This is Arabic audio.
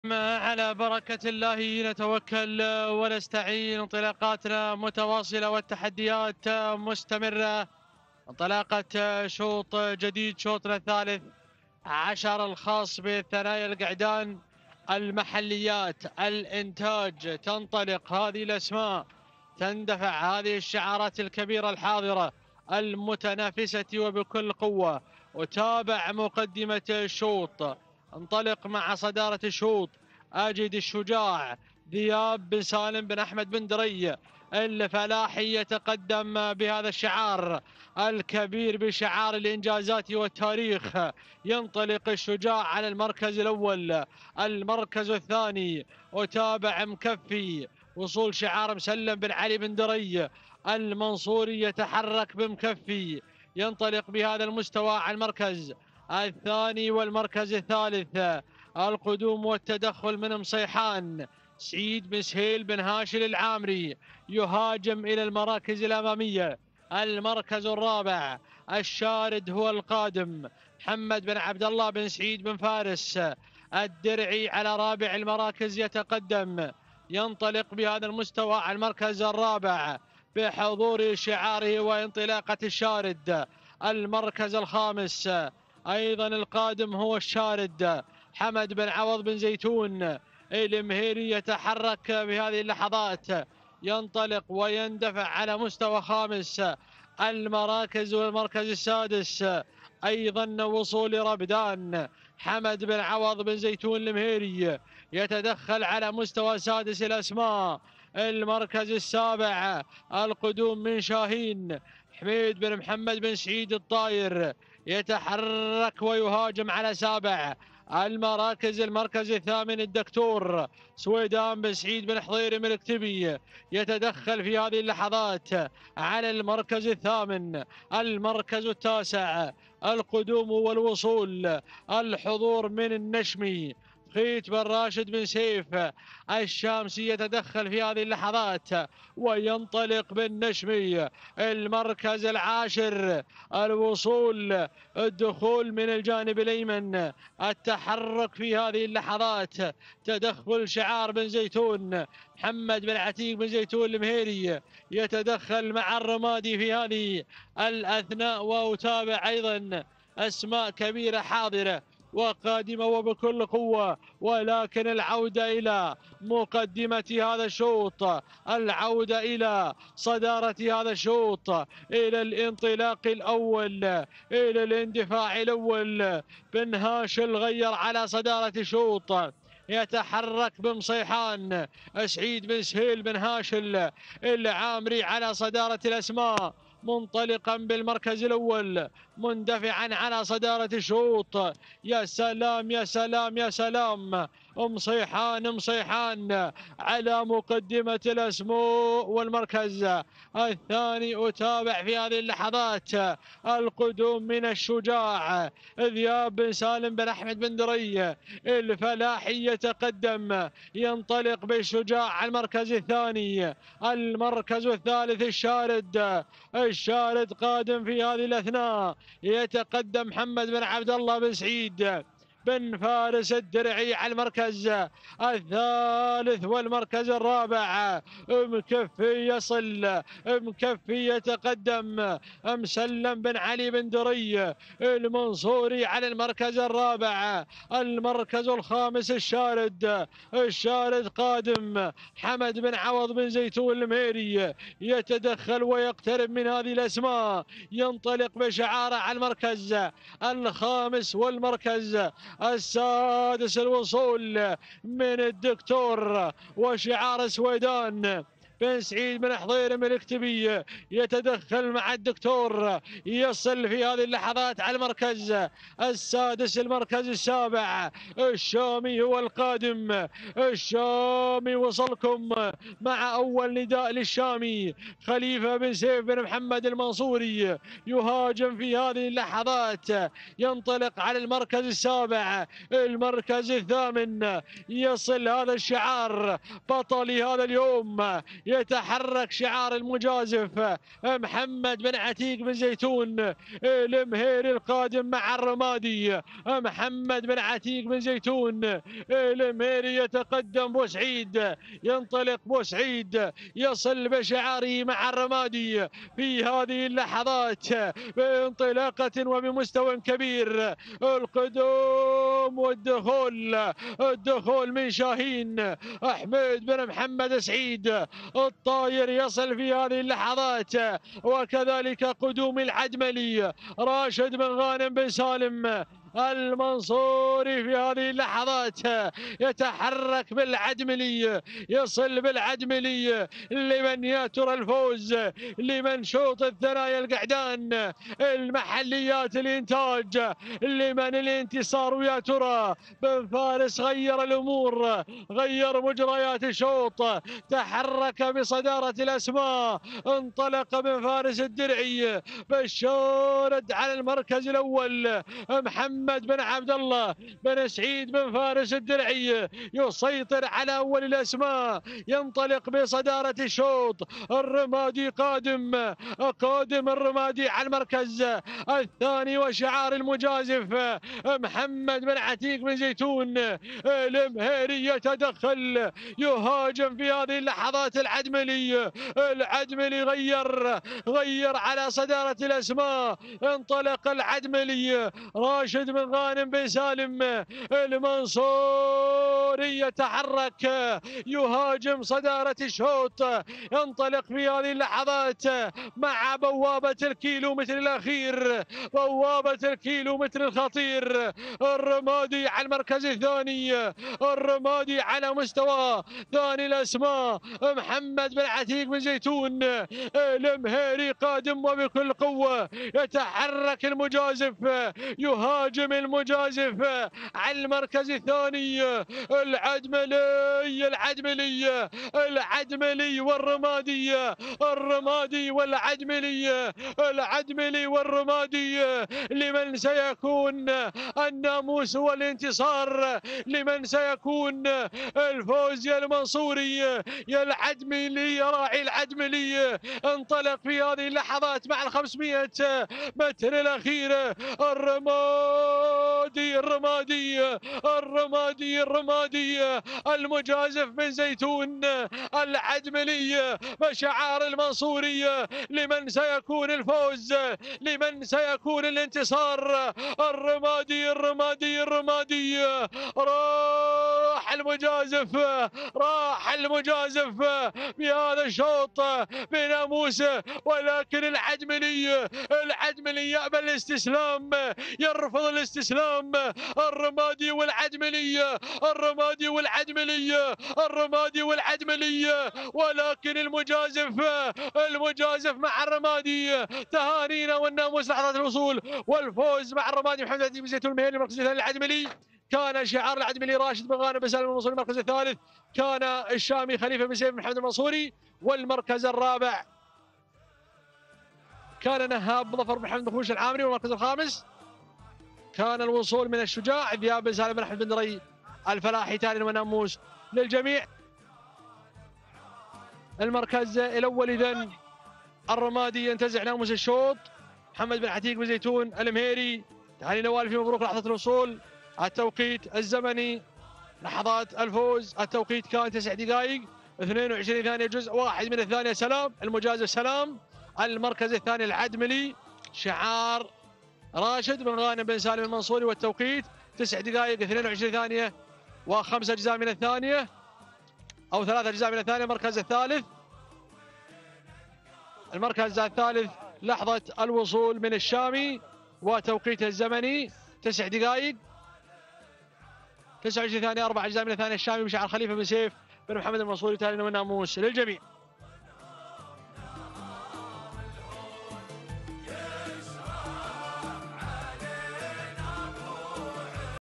على بركة الله نتوكل ونستعين. انطلاقاتنا متواصلة والتحديات مستمرة. انطلاقة شوط جديد، شوطنا الثالث عشر الخاص بثنايا القعدان. المحليات، الإنتاج، تنطلق هذه الأسماء، تندفع هذه الشعارات الكبيرة الحاضرة المتنافسة وبكل قوة. وتابع مقدمة الشوط، انطلق مع صدارة الشوط. أجد الشجاع ذياب بن سالم بن أحمد بن دري الفلاحي يتقدم بهذا الشعار الكبير، بشعار الإنجازات والتاريخ. ينطلق الشجاع على المركز الأول، المركز الثاني وتابع مكفي. وصول شعار مسلم بن علي بن دري المنصوري يتحرك بمكفي، ينطلق بهذا المستوى على المركز الثاني والمركز الثالث. القدوم والتدخل من مصيحان. سعيد بن سهيل بن هاشل العامري يهاجم إلى المراكز الأمامية. المركز الرابع الشارد هو القادم، محمد بن عبد الله بن سعيد بن فارس الدرعي على رابع المراكز يتقدم. ينطلق بهذا المستوى على المركز الرابع بحضور شعاره وانطلاقة الشارد. المركز الخامس أيضا القادم هو الشارد حمد بن عوض بن زيتون المهيري يتحرك بهذه اللحظات، ينطلق ويندفع على مستوى خامس المراكز. والمركز السادس أيضا وصول ربدان حمد بن عوض بن زيتون المهيري يتدخل على مستوى سادس الأسماء. المركز السابع القدوم من شاهين حميد بن محمد بن سعيد الطاير يتحرك ويهاجم على سابع المراكز. المركز الثامن الدكتور سويدان بن سعيد بن حضير من الكتبي يتدخل في هذه اللحظات على المركز الثامن. المركز التاسع القدوم والوصول، الحضور من النشمي خيت بن راشد بن سيف الشامسي يتدخل في هذه اللحظات وينطلق بالنشمي. المركز العاشر الوصول، الدخول من الجانب الأيمن، التحرك في هذه اللحظات، تدخل شعار بن زيتون محمد بن عتيق بن زيتون المهيري يتدخل مع الرمادي في هذه الأثناء. وأتابع أيضا أسماء كبيرة حاضرة وقادمة وبكل قوة، ولكن العودة إلى مقدمة هذا الشوط، العودة إلى صدارة هذا الشوط، إلى الانطلاق الأول، إلى الاندفاع الأول. بن هاشل غير على صدارة الشوط، يتحرك بمصيحان سعيد بن سهيل بن هاشل العامري على صدارة الأسماء، منطلقا بالمركز الأول، مندفعا على صدارة الشوط. يا سلام يا سلام يا سلام، مصيحان على مقدمة الأسماء. والمركز الثاني أتابع في هذه اللحظات القدوم من الشجاع ذياب بن سالم بن أحمد بن دري الفلاحي يتقدم، ينطلق بالشجاع على المركز الثاني. المركز الثالث الشارد قادم في هذه الأثناء، يتقدم محمد بن عبد الله بن سعيد بن فارس الدرعي على المركز الثالث. والمركز الرابع مكفي يصل، مكفي يتقدم مسلم بن علي بن دري المنصوري على المركز الرابع. المركز الخامس الشارد قادم حمد بن عوض بن زيتون المهيري يتدخل ويقترب من هذه الأسماء، ينطلق بشعاره على المركز الخامس. والمركز السادس الوصول من الدكتور وشعار سويدان بن سعيد بن حضير من الكتبي يتدخل مع الدكتور، يصل في هذه اللحظات على المركز السادس. المركز السابع الشامي هو القادم، الشامي وصلكم مع أول نداء للشامي خليفة بن سيف بن محمد المنصوري يهاجم في هذه اللحظات، ينطلق على المركز السابع. المركز الثامن يصل هذا الشعار بطل هذا اليوم، يتحرك شعار المجازف محمد بن عتيق بن زيتون المهيري القادم مع الرمادي. محمد بن عتيق بن زيتون المهيري يتقدم بوسعيد، ينطلق بوسعيد يصل بشعاره مع الرمادي في هذه اللحظات بانطلاقة وبمستوى كبير. القدوم والدخول من شاهين أحمد بن محمد سعيد الطاير يصل في هذه اللحظات، وكذلك قدوم العدملي راشد بن غانم بن سالم المنصوري في هذه اللحظات يتحرك بالعدملي، يصل بالعدملي لمن يا ترى الفوز، لمن شوط الثنايا القعدان المحليات الانتاج، لمن الانتصار، ويا ترى بن فارس غير الامور، غير مجريات الشوط، تحرك بصداره الاسماء، انطلق بن فارس الدرعي بالشارد على المركز الاول. محمد بن عبد الله بن سعيد بن فارس الدرعي يسيطر على اول الاسماء، ينطلق بصداره الشوط. الرمادي قادم الرمادي على المركز الثاني، وشعار المجازف محمد بن عتيق بن زيتون المهيري يتدخل يهاجم في هذه اللحظات. العدملي غير على صداره الاسماء، انطلق العدملي راشد بن غانم بن سالم المنصوري يتحرك يهاجم صدارة الشوط، ينطلق في هذه اللحظات مع بوابة الكيلومتر الأخير، بوابة الكيلومتر الخطير. الرمادي على المركز الثاني، الرمادي على مستوى ثاني الأسماء محمد بن عتيق بن زيتون المهيري قادم وبكل قوة. يتحرك المجازف، يهاجم المجازف على المركز الثاني. العدملي والرمادي، الرمادي والعدملي، العدملي والرمادي، لمن سيكون الناموس والانتصار، لمن سيكون الفوز؟ يا المنصوري يا العدملي يا راعي العدملي. انطلق في هذه اللحظات مع 500 متر الأخيرة. الرمادي المجازف بن زيتون العدملي بشعار المنصوري، لمن سيكون الفوز؟ لمن سيكون الانتصار؟ الرمادي راح المجازف بهذا الشوط بناموسه، ولكن العدملي يأبى الاستسلام، يرفض الاستسلام. الرمادي والعدملي، ولكن المجازف مع الرمادي. تهانينا والناموس لحظة الوصول والفوز مع الرمادي محمد بن زيتون المهيري المركز الثاني. العدملي كان شعار العدملي راشد بن غانم بن سالم المنصوري المركز الثالث، كان الشامي خليفة بن سيف بن محمد المنصوري، والمركز الرابع كان نهاب ظفر بن محمد خوش العامري، والمركز الخامس كان الوصول من الشجاع ذياب بن سالم بن احمد بن دري الفلاحي. تالي وناموس للجميع. المركز الاول اذا الرمادي ينتزع ناموس الشوط، محمد بن عتيق بن زيتون المهيري. تهاني نوال في مبروك لحظة الوصول. التوقيت الزمني لحظات الفوز، التوقيت كان 9 دقائق 22 ثانية جزء واحد من الثانية. سلام المجازف سلام. المركز الثاني العدملي شعار راشد بن غانم بن سالم المنصوري، والتوقيت 9 دقائق 22 ثانية و5 أجزاء من الثانية أو 3 أجزاء من الثانية. المركز الثالث لحظة الوصول من الشامي، وتوقيته الزمني 9 دقائق 29 ثانية 4 أجزاء من الثانية. الشامي بشعار خليفة بن سيف بن محمد المنصوري. تالي والناموس للجميع.